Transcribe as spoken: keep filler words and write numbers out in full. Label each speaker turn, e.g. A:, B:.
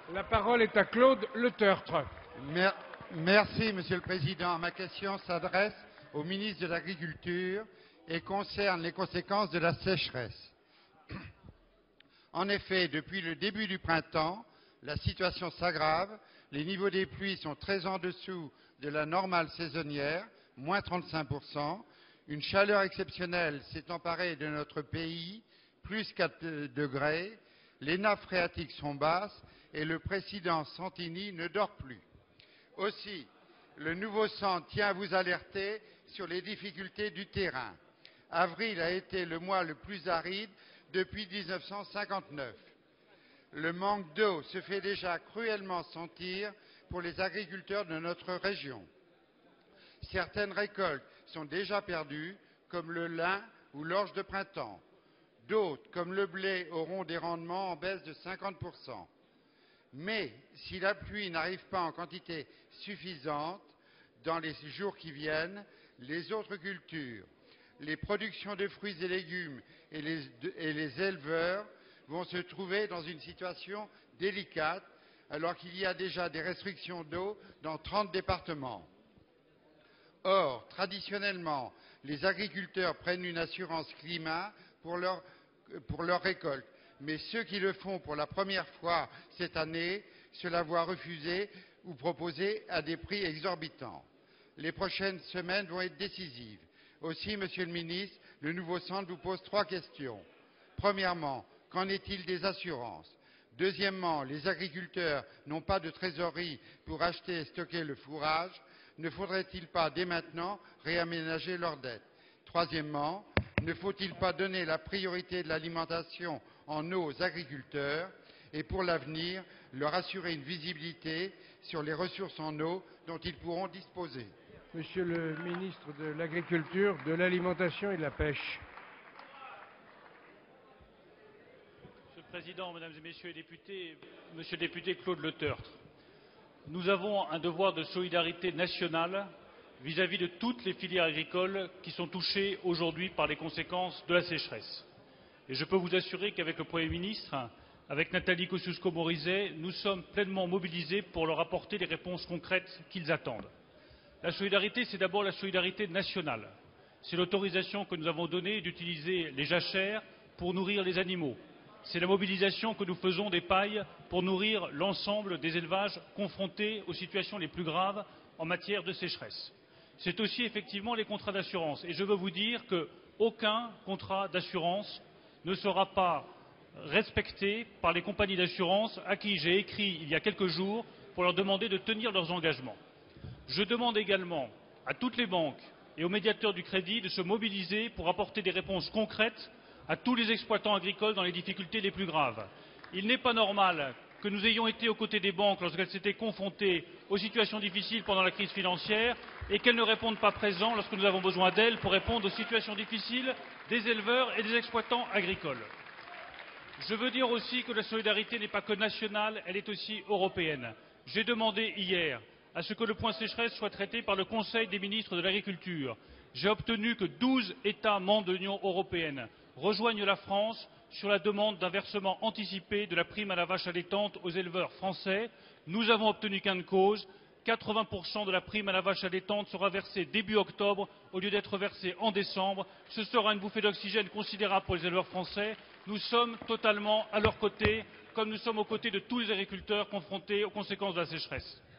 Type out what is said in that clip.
A: La parole est à Claude Letertre.
B: Mer- Merci, Monsieur le Président. Ma question s'adresse au ministre de l'Agriculture et concerne les conséquences de la sécheresse. En effet, depuis le début du printemps, la situation s'aggrave. Les niveaux des pluies sont très en dessous de la normale saisonnière, moins trente-cinq pour cent. Une chaleur exceptionnelle s'est emparée de notre pays, plus quatre degrés. Les nappes phréatiques sont basses et le président Santini ne dort plus. Aussi, le nouveau centre tient à vous alerter sur les difficultés du terrain. Avril a été le mois le plus aride depuis mille neuf cent cinquante-neuf. Le manque d'eau se fait déjà cruellement sentir pour les agriculteurs de notre région. Certaines récoltes sont déjà perdues, comme le lin ou l'orge de printemps. D'autres, comme le blé, auront des rendements en baisse de cinquante pour cent. Mais si la pluie n'arrive pas en quantité suffisante dans les jours qui viennent, les autres cultures, les productions de fruits et légumes et les, et les éleveurs vont se trouver dans une situation délicate alors qu'il y a déjà des restrictions d'eau dans trente départements. Or, traditionnellement, les agriculteurs prennent une assurance climat pour leur, pour leur récolte. Mais ceux qui le font pour la première fois cette année se la voient refuser ou proposer à des prix exorbitants. Les prochaines semaines vont être décisives. Aussi, Monsieur le ministre, le nouveau centre vous pose trois questions. Premièrement, qu'en est-il des assurances? Deuxièmement, les agriculteurs n'ont pas de trésorerie pour acheter et stocker le fourrage. Ne faudrait-il pas, dès maintenant, réaménager leurs dettes? Troisièmement, ne faut-il pas donner la priorité de l'alimentation en eau aux agriculteurs et pour l'avenir, leur assurer une visibilité sur les ressources en eau dont ils pourront disposer?
A: Monsieur le ministre de l'Agriculture, de l'Alimentation et de la Pêche.
C: Monsieur le Président, Mesdames et Messieurs les députés, Monsieur le député Claude Letertre, nous avons un devoir de solidarité nationale vis-à-vis de toutes les filières agricoles qui sont touchées aujourd'hui par les conséquences de la sécheresse. Et je peux vous assurer qu'avec le Premier ministre, avec Nathalie Kosciusko-Morizet, nous sommes pleinement mobilisés pour leur apporter les réponses concrètes qu'ils attendent. La solidarité, c'est d'abord la solidarité nationale. C'est l'autorisation que nous avons donnée d'utiliser les jachères pour nourrir les animaux. C'est la mobilisation que nous faisons des pailles pour nourrir l'ensemble des élevages confrontés aux situations les plus graves en matière de sécheresse. C'est aussi effectivement les contrats d'assurance. Et je veux vous dire qu'aucun contrat d'assurance ne sera pas respecté par les compagnies d'assurance à qui j'ai écrit il y a quelques jours pour leur demander de tenir leurs engagements. Je demande également à toutes les banques et aux médiateurs du crédit de se mobiliser pour apporter des réponses concrètes à tous les exploitants agricoles dans les difficultés les plus graves. Il n'est pas normal que nous ayons été aux côtés des banques lorsqu'elles s'étaient confrontées aux situations difficiles pendant la crise financière et qu'elles ne répondent pas présent lorsque nous avons besoin d'elles pour répondre aux situations difficiles des éleveurs et des exploitants agricoles. Je veux dire aussi que la solidarité n'est pas que nationale, elle est aussi européenne. J'ai demandé hier à ce que le point sécheresse soit traité par le Conseil des ministres de l'Agriculture. J'ai obtenu que douze États membres de l'Union européenne rejoignent la France sur la demande d'un versement anticipé de la prime à la vache allaitante aux éleveurs français. Nous avons obtenu gain de cause. quatre-vingts pour cent de la prime à la vache allaitante sera versée début octobre au lieu d'être versée en décembre. Ce sera une bouffée d'oxygène considérable pour les éleveurs français. Nous sommes totalement à leur côté, comme nous sommes aux côtés de tous les agriculteurs confrontés aux conséquences de la sécheresse.